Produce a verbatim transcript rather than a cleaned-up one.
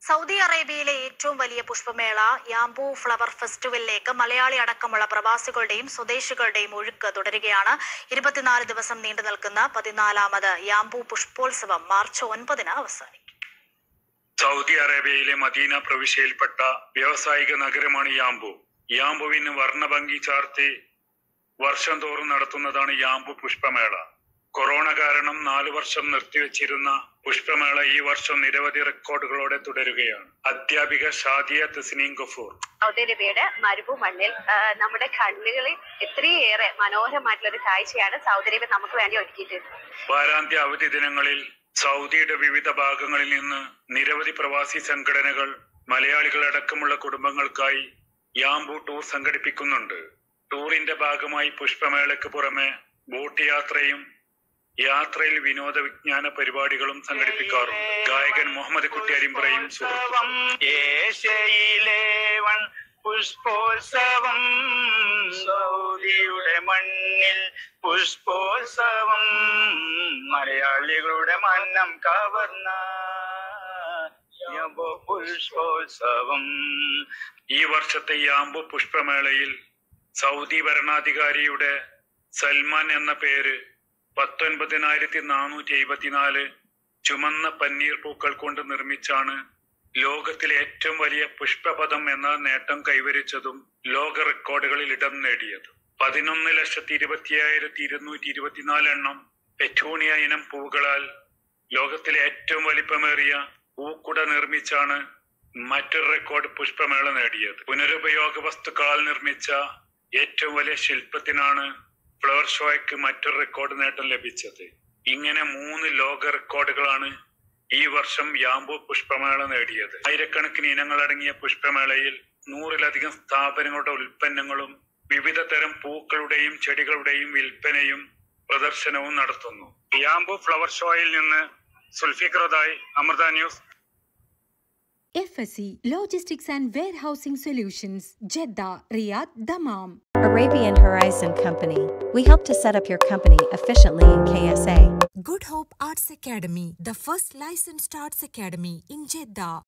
Saudi അറേബ്യയിലെ ഏറ്റവും വലിയ പുഷ്പമേള യാംബു ഫ്ലവർ ഫെസ്റ്റിവലിലേക്ക് മലയാളി അടക്കമുള്ള പ്രവാസികളുടെയും സ്വദേശികളുടെയും ഒഴുക്ക് തുടരുകയാണ്. ഇരുപത്തിനാല് ദിവസം നീണ്ടു നിൽക്കുന്ന പതിനാലാമത് യാംബു പുഷ്പോത്സവം മാർച്ച് ഒൻപതിന് അവസാനിക്കും. സൗദി അറേബ്യയിലെ മദീന പ്രവിശ്യയിൽപ്പെട്ട വ്യാവസായിക നഗരമാണ് യാംബു. യാംബുവിന് വർണ്ണഭംഗി ചാർത്തി വർഷം തോറും നടത്തുന്നതാണ് യാംബു പുഷ്പമേള. കൊറോണ കാരണം നാലു വർഷം നിർത്തിവെച്ചിരുന്ന പുഷ്പമേള ഈ വർഷം നിരവധി റെക്കോർഡുകളോടെ തുടരുകയാണ്. അധ്യാപിക ഷാദിയ തസ്നീം ഗഫൂർ. സൗദി അറേബ്യയുടെ മരുഭൂ മണ്ണിൽ നമ്മുടെ കണ്ണുകളിൽ എത്രയേറെ മനോഹരമായിട്ടുള്ള ഒരു കാഴ്ചയാണ് സൗദി അറേബ്യ നമുക്ക് വേണ്ടി ഒരുക്കിയിട്ടുണ്ട്. വാരാന്ത്യ അവധി ദിനങ്ങളിൽ സൗദിയുടെ വിവിധ ഭാഗങ്ങളിൽ നിന്ന് നിരവധി പ്രവാസി സംഘടനകൾ മലയാളികളടക്കമുള്ള കുടുംബങ്ങൾക്കായി യാംബു ടൂർ സംഘടിപ്പിക്കുന്നുണ്ട്. ടൂറിന്റെ ഭാഗമായി പുഷ്പമേളയ്ക്ക് പുറമെ ബോട്ട് യാത്രയും യാത്രയിൽ വിനോദ വിജ്ഞാന പരിപാടികളും സംഘടിപ്പിക്കാറുണ്ട്. ഗായകൻ മുഹമ്മദ് കുട്ടി അരിമ്പറയും പുഷ്പോത്സവം സൗദിയുടെ മണ്ണിൽ പുഷ്പോത്സവം മലയാളികളുടെ മന്നം കവർന്ന പുഷ്പോത്സവം. ഈ വർഷത്തെ യാംബു പുഷ്പമേളയിൽ സൗദി ഭരണാധികാരിയുടെ സൽമാൻ എന്ന പേര് പത്തൊൻപതിനായിരത്തി നാനൂറ്റി എഴുപത്തിനാല് ചുമന്ന പന്നീർ പൂക്കൾ കൊണ്ട് നിർമ്മിച്ചാണ് ലോകത്തിലെ ഏറ്റവും വലിയ പുഷ്പപഥം എന്ന നേട്ടം കൈവരിച്ചതും ലോക റെക്കോർഡുകളിൽ ഇടം നേടിയതും. പതിനൊന്ന് ലക്ഷത്തി ഇരുപത്തിയായിരത്തി ഇരുന്നൂറ്റി ഇരുപത്തിനാല് എണ്ണം പെറ്റൂണിയ ഇനം പൂക്കളാൽ ലോകത്തിലെ ഏറ്റവും വലിപ്പമേറിയ പൂക്കുട നിർമ്മിച്ചാണ് മറ്റൊരു റെക്കോർഡ് പുഷ്പമേള നേടിയത്. പുനരുപയോഗ വസ്തുക്കളാൽ നിർമ്മിച്ച ഏറ്റവും വലിയ ശില്പത്തിനാണ് ഫ്ലവർ ഷോയ്ക്ക് മറ്റൊരു റെക്കോർഡ് നേട്ടം ലഭിച്ചത്. ഇങ്ങനെ മൂന്ന് ലോക റെക്കോർഡുകളാണ് ഈ വർഷം യാംബു പുഷ്പമേള നേടിയത്. ആയിരക്കണക്കിന് ഇനങ്ങൾ അടങ്ങിയ പുഷ്പമേളയിൽ നൂറിലധികം സ്ഥാപനങ്ങളുടെ ഉൽപ്പന്നങ്ങളും വിവിധ തരം പൂക്കളുടെയും ചെടികളുടെയും വിൽപ്പനയും പ്രദർശനവും നടത്തുന്നു. യാംബു ഫ്ലവർ ഷോയിൽ നിന്ന് സുൽഫിഖറുദായി, Amrita news. F S C Logistics and Warehousing Solutions, Jeddah, Riyadh, Dammam. Arabian Horizon Company. We help to set up your company efficiently in K S A. Good Hope Arts Academy, the first licensed arts academy in Jeddah.